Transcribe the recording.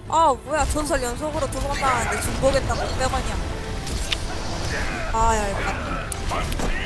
아 뭐야 전설 연속으로 두 번 나왔는데 중복했다고 500원이야. 아 열받.